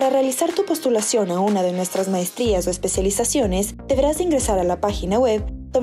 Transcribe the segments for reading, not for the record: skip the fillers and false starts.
Para realizar tu postulación a una de nuestras maestrías o especializaciones, deberás ingresar a la página web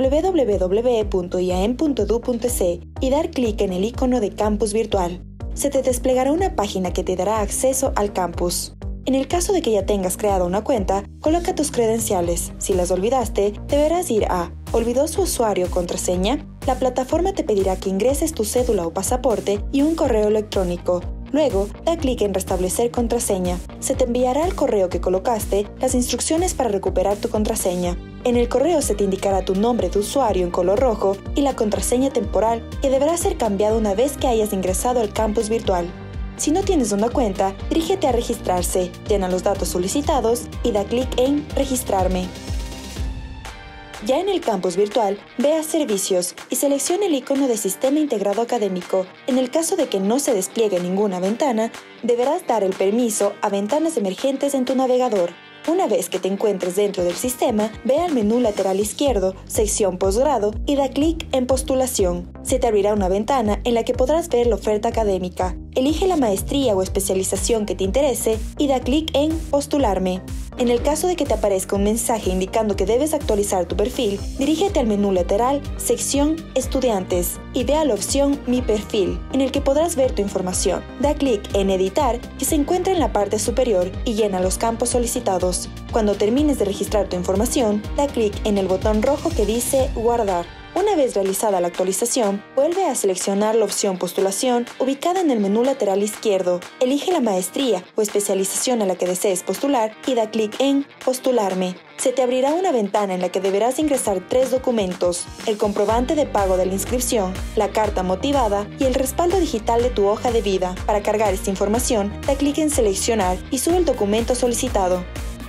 www.iaen.edu.es y dar clic en el icono de Campus Virtual. Se te desplegará una página que te dará acceso al campus. En el caso de que ya tengas creada una cuenta, coloca tus credenciales. Si las olvidaste, deberás ir a ¿Olvidó su usuario o contraseña? La plataforma te pedirá que ingreses tu cédula o pasaporte y un correo electrónico. Luego, da clic en Restablecer contraseña. Se te enviará al correo que colocaste las instrucciones para recuperar tu contraseña. En el correo se te indicará tu nombre de usuario en color rojo y la contraseña temporal, que deberá ser cambiada una vez que hayas ingresado al campus virtual. Si no tienes una cuenta, dirígete a Registrarse, llena los datos solicitados y da clic en Registrarme. Ya en el campus virtual, ve a Servicios y selecciona el icono de Sistema Integrado Académico. En el caso de que no se despliegue ninguna ventana, deberás dar el permiso a ventanas emergentes en tu navegador. Una vez que te encuentres dentro del sistema, ve al menú lateral izquierdo, sección Posgrado, y da clic en Postulación. Se te abrirá una ventana en la que podrás ver la oferta académica. Elige la maestría o especialización que te interese y da clic en Postularme. En el caso de que te aparezca un mensaje indicando que debes actualizar tu perfil, dirígete al menú lateral, sección Estudiantes, y ve a la opción Mi perfil, en el que podrás ver tu información. Da clic en Editar, que se encuentra en la parte superior, y llena los campos solicitados. Cuando termines de registrar tu información, da clic en el botón rojo que dice Guardar. Una vez realizada la actualización, vuelve a seleccionar la opción Postulación ubicada en el menú lateral izquierdo. Elige la maestría o especialización a la que desees postular y da clic en Postularme. Se te abrirá una ventana en la que deberás ingresar 3 documentos: el comprobante de pago de la inscripción, la carta motivada y el respaldo digital de tu hoja de vida. Para cargar esta información, da clic en Seleccionar y sube el documento solicitado.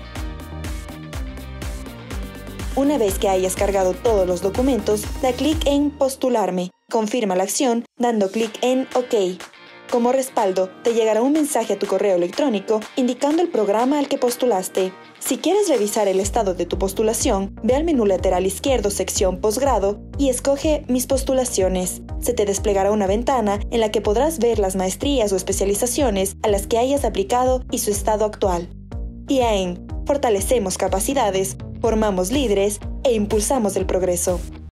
Una vez que hayas cargado todos los documentos, da clic en Postularme. Confirma la acción dando clic en OK. Como respaldo, te llegará un mensaje a tu correo electrónico indicando el programa al que postulaste. Si quieres revisar el estado de tu postulación, ve al menú lateral izquierdo sección Posgrado y escoge Mis postulaciones. Se te desplegará una ventana en la que podrás ver las maestrías o especializaciones a las que hayas aplicado y su estado actual. IAEN. Fortalecemos capacidades, formamos líderes e impulsamos el progreso.